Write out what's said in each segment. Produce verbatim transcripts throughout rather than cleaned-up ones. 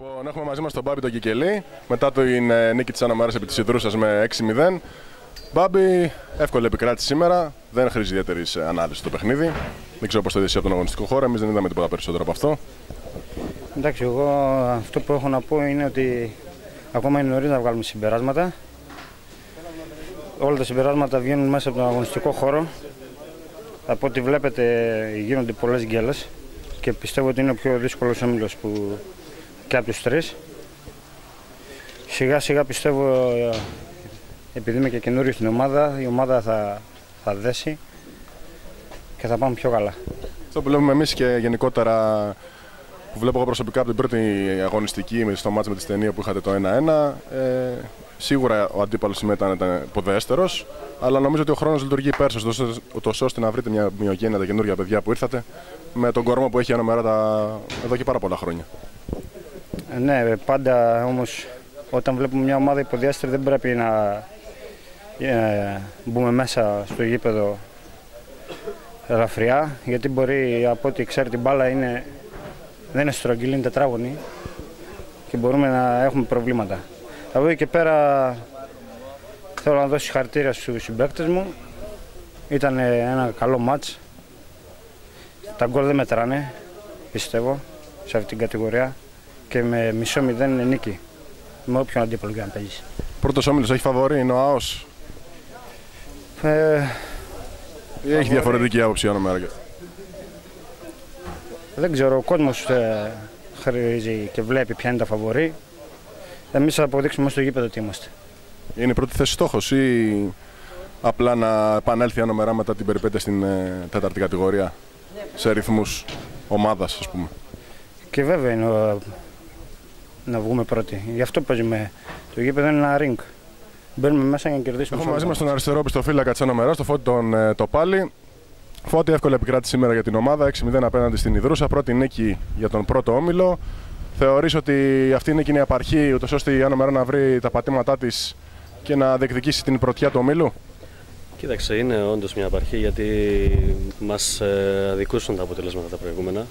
Λοιπόν, έχουμε μαζί μας τον Μπάμπη τον Κικελή, μετά την ε, νίκη της Άνω Μέρας επί της Ιδρούσας με έξι μηδέν. Μπάμπη, εύκολη επικράτηση σήμερα, δεν χρήζει ιδιαίτερη ανάλυση το παιχνίδι. Δεν ξέρω πώς το είδες από τον αγωνιστικό χώρο, εμείς δεν είδαμε τίποτα περισσότερο από αυτό. Εντάξει, εγώ αυτό που έχω να πω είναι ότι ακόμα είναι νωρίς να βγάλουμε συμπεράσματα. Όλα τα συμπεράσματα βγαίνουν μέσα από τον αγωνιστικό χώρο. Από ό,τι βλέπετε γίνονται πολλές γκέλες και πιστεύω ότι είναι ο πιο δύσκολος όμιλος που και από τους τρεις. Σιγά σιγά πιστεύω, επειδή είμαι και καινούριο στην ομάδα, η ομάδα θα, θα δέσει και θα πάμε πιο καλά. Αυτό που βλέπουμε εμείς και γενικότερα, που βλέπω εγώ προσωπικά από την πρώτη αγωνιστική στο μάτς με τη Στενία που είχατε το ένα ένα, ε, σίγουρα ο αντίπαλος σήμερα ήταν ποδέστερος, αλλά νομίζω ότι ο χρόνος λειτουργεί υπέρ σας, ούτως ώστε να βρείτε μια ομοιογένεια τα καινούργια παιδιά που ήρθατε με τον κορμό που έχει η Άνω Μέρα τα... εδώ και πάρα πολλά χρόνια. Ε, ναι, πάντα όμως όταν βλέπουμε μια ομάδα υποδιάστερη δεν πρέπει να ε, μπούμε μέσα στο γήπεδο ελαφριά, γιατί μπορεί, από ό,τι ξέρει την μπάλα είναι, δεν είναι στρογγυλή, είναι τετράγωνη και μπορούμε να έχουμε προβλήματα. Από εκεί και πέρα θέλω να δώσω συγχαρητήρια στους συμπαίκτες μου. Ήταν ένα καλό μάτς. Τα γκολ δεν μετράνε, πιστεύω, σε αυτή την κατηγορία και με μισό μηδέν είναι νίκη. Με όποιον αντίπολο και να παίγεις. Πρώτος όμιλος έχει φαβορί, είναι ο ΑΟΣ. Ε, Ή έχει διαφορετική άποψη η Άνω Μέρα? Δεν ξέρω, ο κόσμος ε, χρήζει και βλέπει ποια είναι τα φαβορί. Εμείς θα αποδείξουμε στο γήπεδο τι είμαστε. Είναι η πρώτη θέση στόχος ή απλά να επανέλθει η Άνω Μέρα μετά την περιπέτεια στην ε, τέταρτη κατηγορία, σε ρυθμούς ομάδας, ας πούμε? Και βέβαια είναι ο, να βγούμε πρώτοι. Γι' αυτό παίζουμε. Το γήπεδο είναι ένα ring. Μπαίνουμε μέσα για να κερδίσουμε. Έχουμε μαζί μας τον αριστερό πιστοφύλακα της Άνω Μέρα, το Φώτη τον ε, Τοπάλη. Φώτη, εύκολη επικράτηση σήμερα για την ομάδα, έξι μηδέν απέναντι στην Ιδρούσα, πρώτη νίκη για τον πρώτο όμιλο. Θεωρείς ότι αυτή η νίκη είναι η απαρχή, ούτως ώστε η Άνω Μέρα να βρει τα πατήματά της και να διεκδικήσει την πρωτιά του ομίλου? Κοίταξε, είναι όντως μια απαρχή, γιατί μας αδικούσαν τα αποτελέσματα τα προηγούμενα.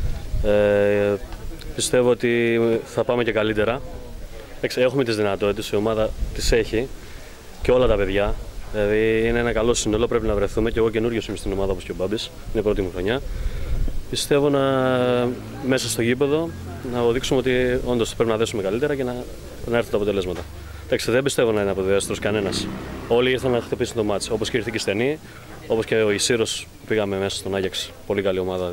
Ε, πιστεύω ότι θα πάμε και καλύτερα. Έχουμε τις δυνατότητες, η ομάδα τις έχει και όλα τα παιδιά. Δηλαδή είναι ένα καλό σύνολο, πρέπει να βρεθούμε και εγώ καινούριος είμαι στην ομάδα όπως και ο Μπάμπης, είναι η πρώτη μου χρονιά. Πιστεύω να μέσα στο γήπεδο να αποδείξουμε ότι όντως πρέπει να δέσουμε καλύτερα και να, να έρθουν τα αποτελέσματα. Εντάξει, δεν πιστεύω να είναι αποδέστερος κανένας. Όλοι ήρθαν να χτυπήσουν το μάτς, όπως και ήρθε και η Στενή, όπως και ο Ισύρος που πήγαμε μέσα στον Άγιαξ. Πολύ καλή ομάδα,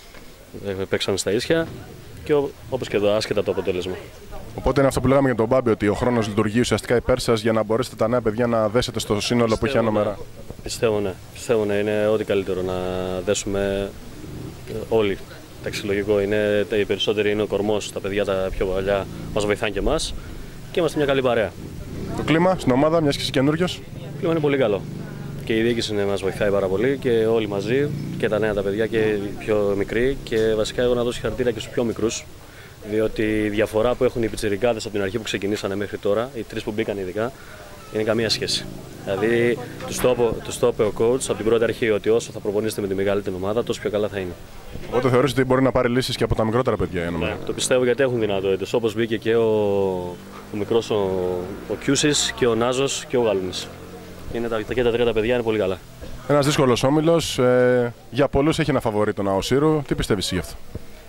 παίξαν στα ίσια και όπως και εδώ, άσχετα το αποτέλεσμα. Οπότε είναι αυτό που λέγαμε για τον Μπάμπη, ότι ο χρόνος λειτουργεί ουσιαστικά υπέρ σας για να μπορέσετε τα νέα παιδιά να δέσετε στο σύνολο πιστεύω, που έχει Άνω Μέρα. Πιστεύω ναι. Πιστεύω ναι. Είναι ό,τι καλύτερο να δέσουμε όλοι. Εντάξει, λογικό είναι, οι περισσότεροι είναι ο κορμός, τα παιδιά τα πιο παλιά μας βοηθάνε και εμάς και είμαστε μια καλή παρέα. Το κλίμα στην ομάδα, μιας και είσαι καινούριος? Το κλίμα είναι πολύ καλό. Και η διοίκηση μας βοηθάει πάρα πολύ και όλοι μαζί, και τα νέα τα παιδιά και οι πιο μικροί. Και βασικά εγώ να δώσω συγχαρητήρια και στους πιο μικρούς. Διότι η διαφορά που έχουν οι πιτσιρικάδες από την αρχή που ξεκινήσανε μέχρι τώρα, οι τρεις που μπήκαν ειδικά, είναι καμία σχέση. Δηλαδή, τους το είπε ο coach από την πρώτη αρχή ότι όσο θα προπονήσετε με τη μεγαλύτερη ομάδα, τόσο πιο καλά θα είναι. Οπότε θεωρείς ότι μπορεί να πάρει λύσεις και από τα μικρότερα παιδιά η Άνω Μέρα? Ναι, το πιστεύω, γιατί έχουν δυνατότητες. Όπως μπήκε και ο, ο μικρός ο, ο Κιούσης και ο Νάζος και ο Γαλούνης. Είναι τα, και τα τρία τα παιδιά είναι πολύ καλά. Ένας δύσκολος όμιλος. Ε, για πολλούς έχει ένα φαβορί τον Αοσύρου. Τι πιστεύεις εσύ γι' αυτό?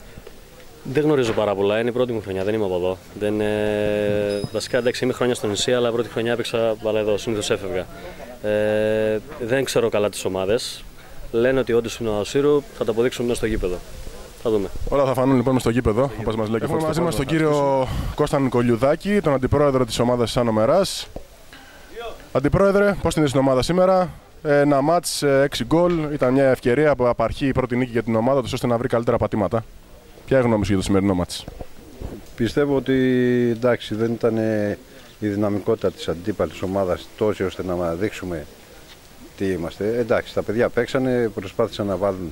Δεν γνωρίζω πάρα πολλά, είναι η πρώτη μου χρονιά, δεν είμαι από εδώ. Δεν, ε... Βασικά εντάξει, είμαι χρόνια στο νησί, αλλά πρώτη χρονιά έπαιξα μπάλα εδώ, συνήθως έφευγα. Ε... Δεν ξέρω καλά τις ομάδες. Λένε ότι όντως είναι ο Αοσύρου, θα το αποδείξουμε μέσα στο γήπεδο. Θα δούμε. Όλα θα φανούν λοιπόν στο γήπεδο, όπως μας λέει και ο Φώτης. Μαζί μας τον κύριο Κώστα Νικολιουδάκη, τον αντιπρόεδρο της ομάδας της Άνω Μέρας. Αντιπρόεδρε, πώς την είδες την ομάδα σήμερα? Ένα μάτς, έξι γκολ, ήταν μια ευκαιρία από απαρχή η πρώτη νίκη για την ομάδα του, ώστε να βρει καλύτερα πατήματα. Ποια είναι η γνώμη σου για το σημερινό μάτς? Πιστεύω ότι εντάξει, δεν ήταν η δυναμικότητα της αντίπαλης ομάδας τόση ώστε να δείξουμε τι είμαστε. Εντάξει, τα παιδιά παίξανε, προσπάθησαν να βάλουν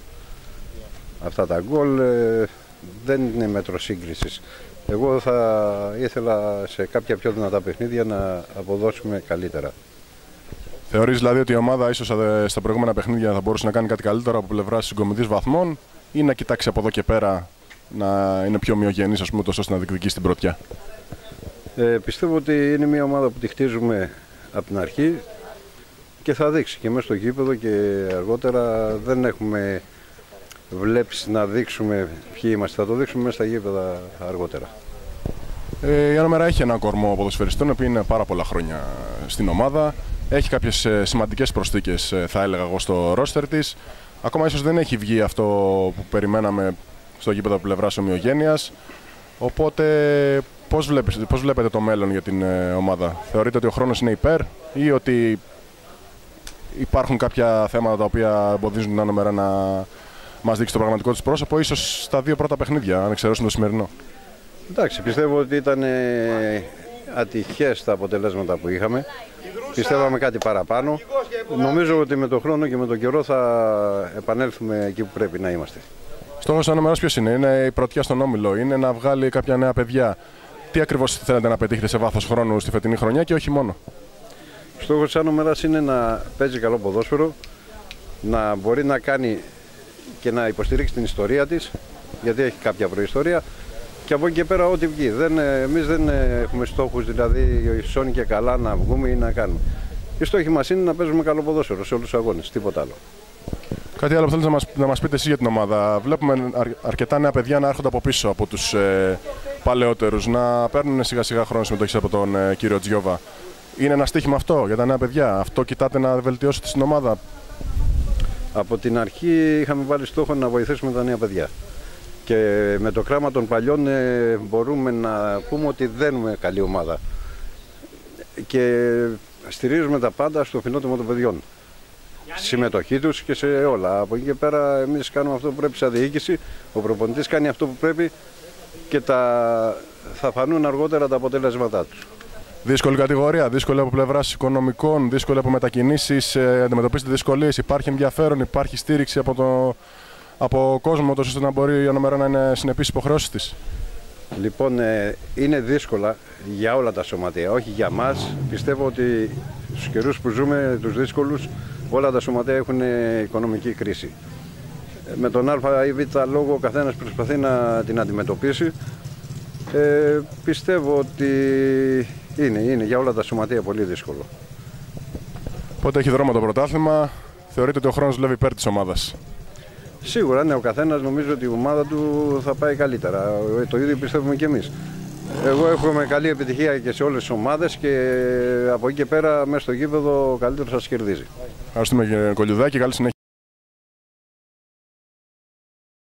αυτά τα γκολ, δεν είναι μέτρο σύγκρισης. Εγώ θα ήθελα σε κάποια πιο δυνατά παιχνίδια να αποδώσουμε καλύτερα. Θεωρείς δηλαδή ότι η ομάδα ίσως στα προηγούμενα παιχνίδια θα μπορούσε να κάνει κάτι καλύτερο από πλευράς συγκομιδής βαθμών, ή να κοιτάξει από εδώ και πέρα να είναι πιο ομοιογενής, ας πούμε, τόσο ώστε να διεκδικήσει την πρωτιά? Ε, πιστεύω ότι είναι μια ομάδα που τη χτίζουμε από την αρχή και θα δείξει και μέσα στο γήπεδο και αργότερα. Δεν έχουμε βλέψει να δείξουμε ποιοι είμαστε, θα το δείξουμε μέσα στα γήπεδα αργότερα. Ε, η Ανομέρα έχει έναν κορμό ποδοσφαιριστών που είναι πάρα πολλά χρόνια στην ομάδα. Έχει κάποιες σημαντικές προσθήκες, θα έλεγα εγώ, στο ρόστερ της. Ακόμα ίσως δεν έχει βγει αυτό που περιμέναμε στο γήπεδο πλευράς ομοιογένειας. Οπότε πώς βλέπετε, πώς βλέπετε το μέλλον για την ομάδα? Θεωρείτε ότι ο χρόνος είναι υπέρ ή ότι υπάρχουν κάποια θέματα τα οποία εμποδίζουν την Ανομέρα να μας δείξει το πραγματικό της πρόσωπο, ίσως στα δύο πρώτα παιχνίδια, αν εξαιρέσουν το σημερινό? Εντάξει, πιστεύω ότι ήταν ατυχές τα αποτελέσματα που είχαμε. Πιστεύαμε κάτι παραπάνω. Νομίζω ότι με τον χρόνο και με τον καιρό θα επανέλθουμε εκεί που πρέπει να είμαστε. Στόχος της Ανομέρας ποιος είναι? Είναι η πρωτιά στον Όμιλο, είναι να βγάλει κάποια νέα παιδιά. Τι ακριβώς θέλετε να πετύχετε σε βάθος χρόνου στη φετινή χρονιά και όχι μόνο? Στόχος της Ανομέρας είναι να παίζει καλό ποδόσφαιρο, να μπορεί να κάνει και να υποστηρίξει την ιστορία της, γιατί έχει κάποια προϊστορία, και από εκεί και πέρα ό,τι βγει. Δεν, εμείς δεν έχουμε στόχους, δηλαδή σώνει και καλά να βγούμε ή να κάνουμε. Η στόχη μας είναι να παίζουμε καλό ποδόσφαιρο σε όλους τους αγώνες, τίποτα άλλο. Κάτι άλλο που θέλετε να μας, να μας πείτε εσείς για την ομάδα? Βλέπουμε αρ, αρκετά νέα παιδιά να έρχονται από πίσω από τους ε, παλαιότερους, να παίρνουν σιγά σιγά χρόνο συμμετοχής από τον ε, κύριο Τζιόβα. Είναι ένα στοίχημα αυτό για τα νέα παιδιά? Αυτό κοιτάτε να βελτιώσετε στην ομάδα? Από την αρχή είχαμε βάλει στόχο να βοηθήσουμε τα νέα παιδιά. Και με το κράμα των παλιών ε, μπορούμε να πούμε ότι δένουμε καλή ομάδα. Και στηρίζουμε τα πάντα στο φιλότιμο των παιδιών. Στη συμμετοχή τους και σε όλα. Από εκεί και πέρα εμείς κάνουμε αυτό που πρέπει σαν διοίκηση, ο προπονητής κάνει αυτό που πρέπει και τα... θα φανούν αργότερα τα αποτελέσματά τους. Δύσκολη κατηγορία, δύσκολη από πλευράς οικονομικών, δύσκολη από μετακινήσεις, ε, αντιμετωπίζετε δυσκολίες, υπάρχει ενδιαφέρον, υπάρχει στήριξη από το από κόσμο, τόσο ώστε να μπορεί η Ανομέρα να είναι συνεπής υποχρεώσεις της? Λοιπόν, ε, είναι δύσκολα για όλα τα σωματεία, όχι για μας. Πιστεύω ότι στους καιρούς που ζούμε, τους δύσκολους, όλα τα σωματεία έχουν οικονομική κρίση. Με τον Α ή Β λόγο ο καθένας προσπαθεί να την αντιμετωπίσει. Ε, πιστεύω ότι είναι, είναι για όλα τα σωματεία πολύ δύσκολο. Πότε έχει δρόμο το πρωτάθλημα? Θεωρείτε ότι ο χρόνος δουλεύει υπέρ της ομάδας? Σίγουρα, ναι, ο καθένας νομίζω ότι η ομάδα του θα πάει καλύτερα. Το ίδιο πιστεύουμε και εμείς. Εγώ εύχομαι καλή επιτυχία και σε όλες τις ομάδες και από εκεί και πέρα μέσα στο γήπεδο ο καλύτερος σας κερδίζει. Ευχαριστούμε, κύριε Κολιουδάκη, καλή συνέχεια.